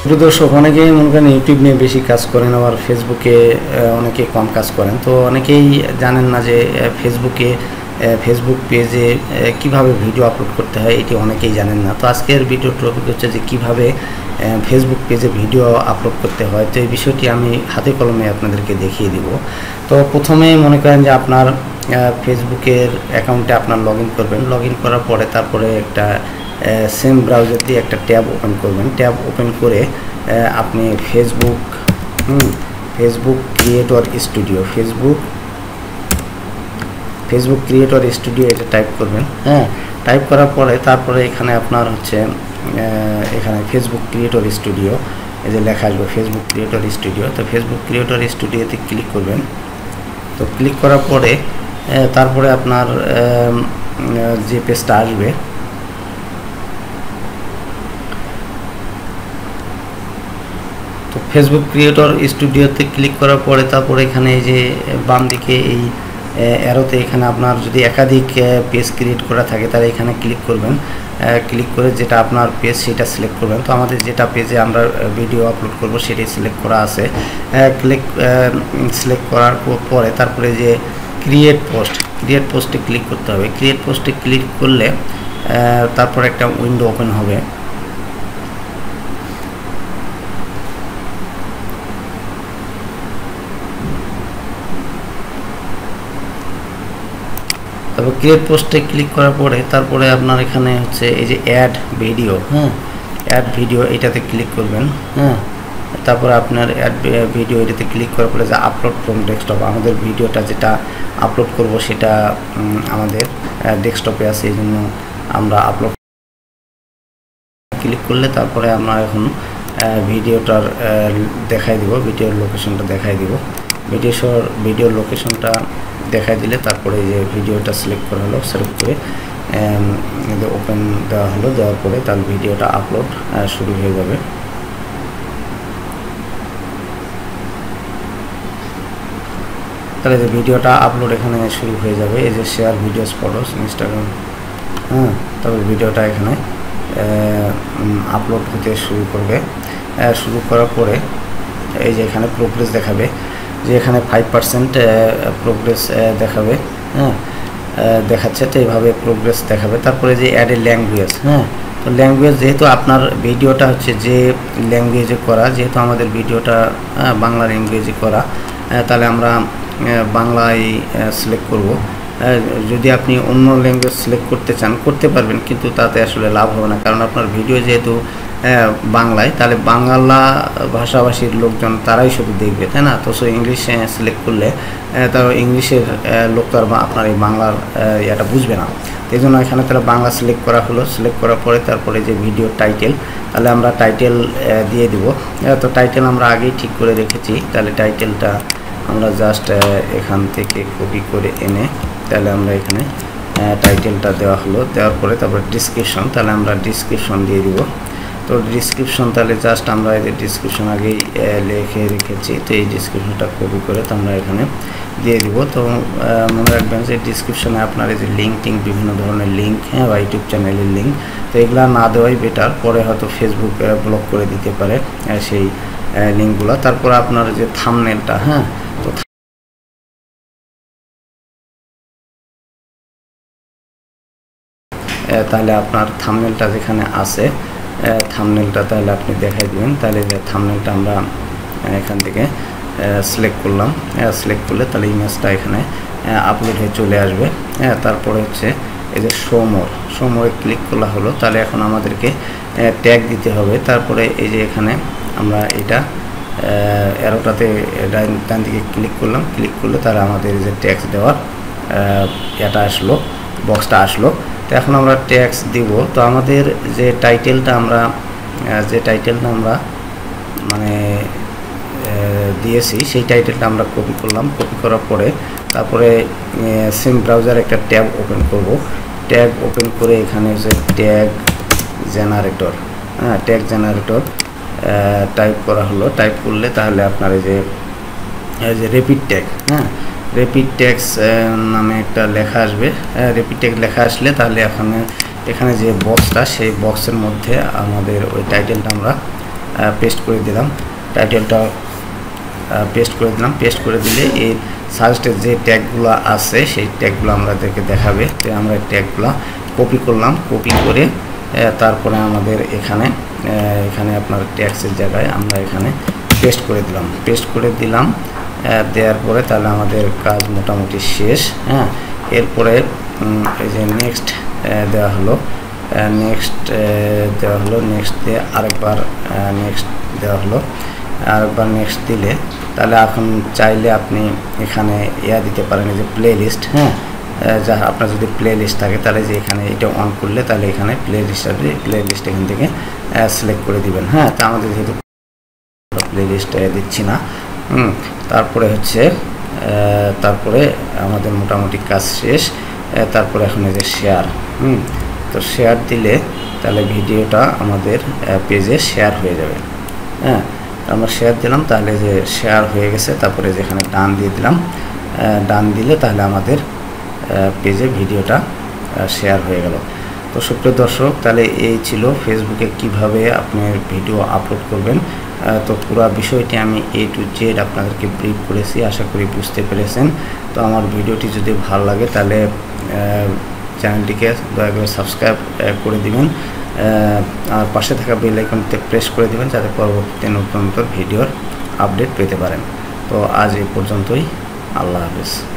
প্রিয় দর্শক, অনেকেই মনে করেন ইউটিউব নিয়ে বেশি কাজ করেন, আবার ফেসবুকে অনেকে কম কাজ করেন। তো অনেকেই জানেন না যে ফেসবুক পেজে কিভাবে ভিডিও আপলোড করতে হয়, এটি অনেকেই জানেন না। তো আজকের ভিডিও টপিক হচ্ছে যে কিভাবে ফেসবুক পেজে ভিডিও আপলোড করতে হয়। তো এই বিষয়টি আমি হাতে কলমে আপনাদেরকে দেখিয়ে দিব। তো প্রথমে মনে করেন যে আপনার ফেসবুকের অ্যাকাউন্টে আপনার লগ ইন করবেন। লগ ইন করার পরে তারপরে একটা সেম ব্রাউজার দিয়ে একটা ট্যাব ওপেন করবেন। ট্যাব ওপেন করে আপনি Facebook creator studio Facebook creator studio এটা টাইপ করবেন। টাইপ করার পরে তারপরে এখানে আপনার হচ্ছে এখানে ফেসবুক ক্রিয়েটর স্টুডিও এই যে লেখা আসবে ফেসবুক ক্রিয়েটর স্টুডিও। তো ফেসবুক ক্রিয়েটর স্টুডিওতে ক্লিক করবেন। তো ক্লিক করার পরে তারপরে আপনার যে পেজটা আসবে, তো ফেসবুক ক্রিয়েটর স্টুডিওতে ক্লিক করার পরে তারপরে এখানে এই যে বাম দিকে এই অ্যারোতে এখানে আপনার যদি একাধিক পেজ ক্রিয়েট করা থাকে তাহলে এখানে ক্লিক করবেন। ক্লিক করে যেটা আপনার পেজ সেটা সিলেক্ট করবেন। তো আমাদের যেটা পেজে আমরা ভিডিও আপলোড করব সেটাই সিলেক্ট করা আছে। সিলেক্ট করার পরে তারপরে যে ক্রিয়েট পোস্টে ক্লিক করতে হবে। ক্রিয়েট পোস্টে ক্লিক করলে তারপর একটা উইন্ডো ওপেন হবে। তারপর ক্রিয়েট পোস্টে ক্লিক করার পরে তারপরে আপনার এখানে হচ্ছে এই যে অ্যাড ভিডিও এটাতে ক্লিক করবেন। তারপরে আপনার অ্যাড ভিডিও এটাতে ক্লিক করার পরে যে আপলোড ফ্রম ডেস্কটপ, আমাদের ভিডিওটা যেটা আপলোড করব সেটা আমাদের ডেস্কটপে আছে, এই জন্য আমরা আপলোড ক্লিক করলে তারপরে আমরা এখন ভিডিওটার দেখাই দিব, ভিডিওর লোকেশনটা দেখাই দিব। ভিডিওর লোকেশনটা দেখাই দিলে তারপরে এই যে ভিডিওটা সিলেক্ট করা হলো, সিলেক্ট করে ওপেন দেওয়া হলো। দেওয়ার পরে তার ভিডিওটা আপলোড শুরু হয়ে যাবে। তাহলে যে ভিডিওটা আপলোড এখানে শুরু হয়ে যাবে। এই যে শেয়ার ভিডিওস ফটোস ইনস্টাগ্রাম, তারপরে ভিডিওটা এখানে আপলোড হতে শুরু করবে। শুরু করার পরে এই যে এখানে প্রোগ্রেস দেখাবে, যে এখানে 5% প্রোগ্রেস দেখাবে। দেখাচ্ছে, তো এইভাবে প্রোগ্রেস দেখাবে। তারপরে যে অ্যাড এ ল্যাঙ্গুয়েজ, তো ল্যাঙ্গুয়েজ যেহেতু আপনার ভিডিওটা হচ্ছে যে ল্যাঙ্গুয়েজে করা, যেহেতু আমাদের ভিডিওটা বাংলার ইংরেজি করা, তাহলে আমরা বাংলায় সিলেক্ট করব। যদি আপনি অন্য ল্যাঙ্গুয়েজ সিলেক্ট করতে চান করতে পারবেন, কিন্তু তাতে আসলে লাভ হবে না, কারণ আপনার ভিডিও যেহেতু বাংলায়, তাহলে বাংলা ভাষাভাষীর লোকজন তারাই শুধু দেখবে, তাই না? তো ইংলিশ সিলেক্ট করলে তারা ইংলিশের লোক তো আর আপনার এই বাংলার এটা বুঝবে না। এই জন্য এখানে তারা বাংলা সিলেক্ট করা হলো। সিলেক্ট করার পরে তারপরে যে ভিডিও টাইটেল, তাহলে আমরা টাইটেল দিয়ে দিব। তো টাইটেল আমরা আগেই ঠিক করে রেখেছি, তাহলে টাইটেলটা আমরা জাস্ট এখান থেকে কপি করে এনে তাহলে আমরা এখানে টাইটেলটা দেওয়া হলো। দেওয়ার পরে তারপরে ডিসক্রিপশন, তাহলে আমরা ডিসক্রিপশন দিয়ে দিব। তো ডিসক্রিপশন তাহলে জাস্ট আমরা এই ডিসক্রিপশন আগেই লিখে রেখেছি, তো এই ডিসক্রিপশনটা কপি করে তো আমরা এখানে দিয়ে দিব। তো মনে রাখবেন যে ডিসক্রিপশনে আপনার এই যে লিঙ্ক বিভিন্ন ধরনের লিঙ্ক, বা ইউটিউব চ্যানেলের লিঙ্ক, তো এগুলো না দেওয়াই বেটার। পরে হয়তো ফেসবুক ব্লক করে দিতে পারে সেই লিঙ্কগুলো। তারপর আপনার যে থাম্বনেলটা, তো তাহলে আপনার থাম্বনেলটা যেখানে আছে থাম্বনেলটা তাহলে আপনি দেখাই দিবেন। তাহলে যে থাম্বনেলটা আমরা এখান থেকে সিলেক্ট করলাম। সিলেক্ট করলে তাহলে ইমেজটা এখানে আপলোড হয়ে চলে আসবে। তারপরে হচ্ছে এই যে শোমোরে ক্লিক করা হলো। তাহলে এখন আমাদেরকে ট্যাগ দিতে হবে। তারপরে এই যে এখানে আমরা এটা অ্যারোটাতে ডান দিকে ক্লিক করলাম। ক্লিক করলে তাহলে আমাদের যে ট্যাক্স দেওয়ার এটা আসলো, বক্সটা আসলো। তো এখন আমরা ট্যাক্স দিব। তো আমাদের যে টাইটেলটা আমরা মানে দিয়েছি সেই টাইটেলটা আমরা কপি করলাম। কপি করার পরে তারপরে সেম ব্রাউজার একটা ট্যাব ওপেন করব। ট্যাগ ওপেন করে এখানে যে ট্যাগ জেনারেটর টাইপ করা হলো। টাইপ করলে তাহলে আপনার এই যে রেপিড ট্যাগ, রেপিড ট্যাক্স নামে একটা লেখা আসবে। রেপিড ট্যাগ লেখা আসলে তাহলে এখানে যে বক্সটা, সেই বক্সের মধ্যে আমাদের ওই টাইটেলটা আমরা পেস্ট করে দিলাম, টাইটেলটা পেস্ট করে দিলাম। পেস্ট করে দিলে এই সাজেস্টেড যে ট্যাগগুলো আছে সেই ট্যাগগুলো আমাদেরকে দেখাবে। তো আমরা ট্যাগগুলো কপি করলাম, কপি করে তারপরে আমাদের এখানে আপনার ট্যাক্সের জায়গায় আমরা এখানে পেস্ট করে দিলাম। পেস্ট করে দিলাম, দেওয়ার পরে তাহলে আমাদের কাজ মোটামুটি শেষ। হ্যাঁ, এরপরে এই যে নেক্সট দেওয়া হলো, নেক্সট দেওয়া হলো, নেক্সট দিয়ে আরেকবার নেক্সট দেওয়া হলো, আরেকবার নেক্সট দিলে তাহলে এখন চাইলে আপনি এখানে দিতে পারেন, এই যে প্লে লিস্ট। হ্যাঁ, যা আপনার যদি প্লে লিস্ট থাকে তাহলে যে এখানে এটা অন করলে তাহলে এখানে প্লে লিস্ট এখান থেকে সিলেক্ট করে দিবেন। হ্যাঁ, তা আমাদের যেহেতু প্লে লিস্ট দিচ্ছি না। তারপরে হচ্ছে তারপরে আমাদের মোটামুটি কাজ শেষ। তারপরে এখন এই যে শেয়ার, তো শেয়ার দিলে তাহলে ভিডিওটা আমাদের পেজে শেয়ার হয়ে যাবে। হ্যাঁ, আমরা শেয়ার দিলাম, তাহলে যে শেয়ার হয়ে গেছে। তারপরে যেখানে ডান দিয়ে দিলাম, ডান দিলে তাহলে আমাদের পেজে ভিডিওটা শেয়ার হয়ে গেল। তো সুপ্রিয় দর্শক, তাহলে এই ছিল ফেসবুকে কিভাবে আপনি ভিডিও আপলোড করবেন। তো পুরো বিষয়টি আমি A to Z আপনাদেরকে ব্রিফ করেছি, আশা করি বুঝতে পেরেছেন। তো আমার ভিডিওটি যদি ভালো লাগে তাহলে চ্যানেলটিকে দয়া করে সাবস্ক্রাইব করে দিবেন, আর পাশে থাকা বেল আইকনতে প্রেস করে দিবেন যাতে পরবর্তীতে নতুন নতুন ভিডিওর আপডেট পেতে পারেন। তো আজ এই পর্যন্তই, আল্লাহ হাফেজ।